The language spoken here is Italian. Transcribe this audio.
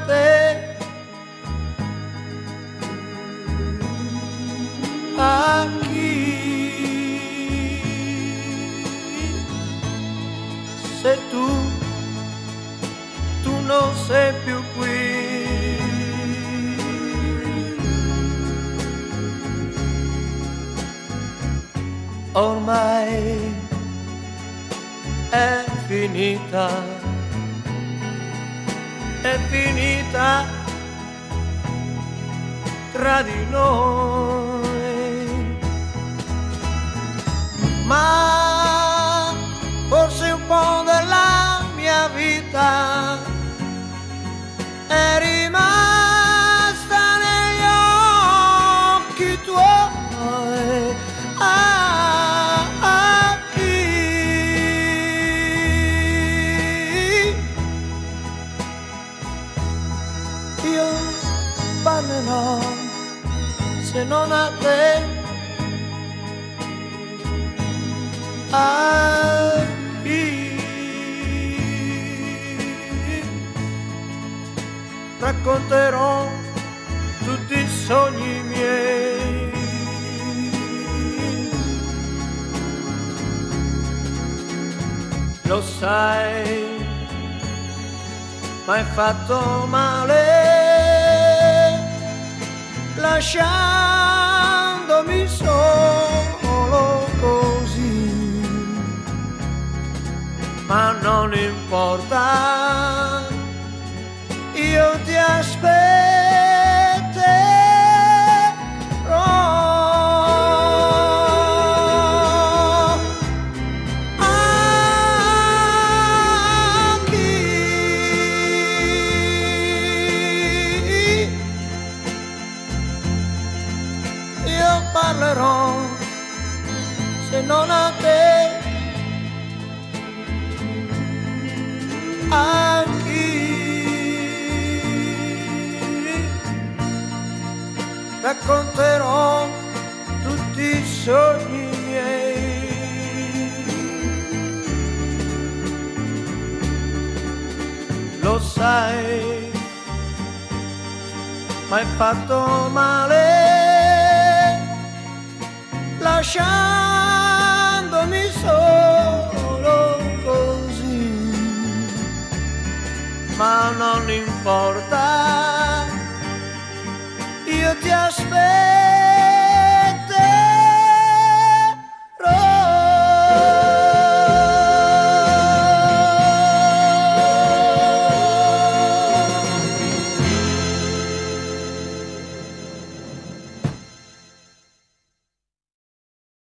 te, a chi? Se tu non sei più qui. Ormai è finita tra di noi, ma forse un po' della mia vita è rimasta negli occhi tuoi. Io parlerò se non a te, a chi? Racconterò tutti i sogni miei, lo sai, m'hai fatto male lasciandomi solo così, ma non importa, io ti aspetterò. Io parlerò se non a te, a chi? Racconterò tutti i sogni miei, lo sai, m'hai fatto male lasciandomi solo così, ma non importa, io ti aspetto.